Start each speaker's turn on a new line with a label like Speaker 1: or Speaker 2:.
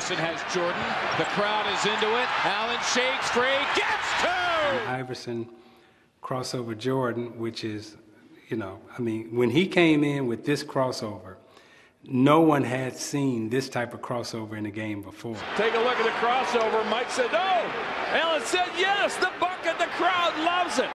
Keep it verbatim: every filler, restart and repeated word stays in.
Speaker 1: Iverson has Jordan. The crowd is into it. Allen shakes free, gets two!
Speaker 2: Iverson crossover Jordan, which is, you know, I mean, when he came in with this crossover, no one had seen this type of crossover in a game before.
Speaker 3: Take a look at the crossover. Mike said no. Allen said yes. The bucket, the crowd loves it.